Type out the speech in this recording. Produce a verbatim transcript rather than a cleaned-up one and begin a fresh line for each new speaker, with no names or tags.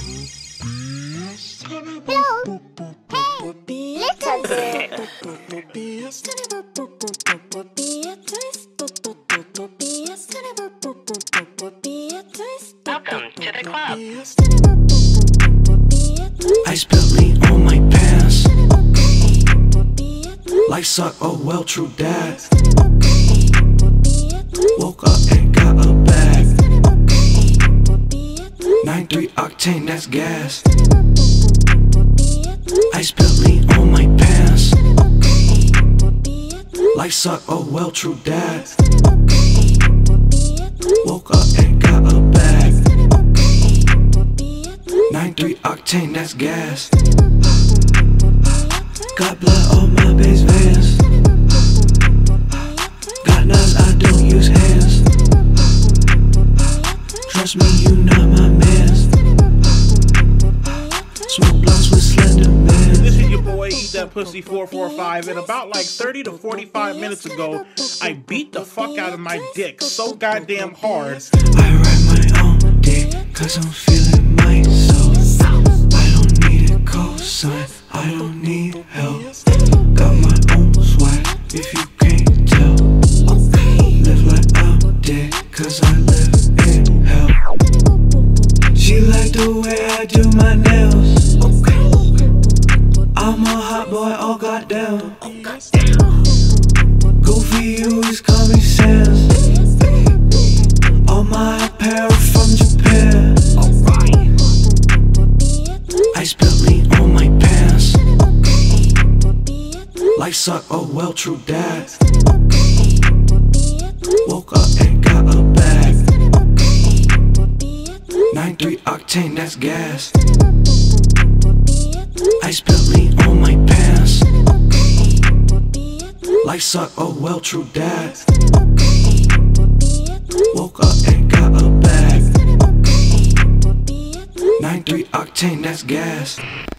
Hello. Hey, listen.
Welcome to the club.
I spilled lean on my pants. Life suck, oh well, true dad. Woke up and got a bag. ninety-three octane, that's gas. I spilled lean on my pants. Life suck, oh well, true dad. Woke up and got a bag. ninety-three octane, that's gas. Got blood on my base vans. Got knives, I don't use hands. Trust me, you not my mans. Smoke blunts with slender man.
This is your boy Eat That Pussy four four five, and about like thirty to forty-five minutes ago, I beat the fuck out of my dick so goddamn hard.
I ride my own dick, cause I'm feeling myself. I don't need a cosign, I don't need help. Got my own swag, if you can't tell. Live like I'm dead, cause I live in hell. She like the way I do my nails. I'm a hot boy, oh goddamn. Goofy, you always call me Sans. All my apparel from Japan. I spilled lean on my pants. Life suck, oh well, true dad. Woke up and got a bag. ninety-three octane, that's gas. I spilled lean on my pants. Life suck, oh well, true dad. Woke up and got a bag. ninety-three octane, that's gas.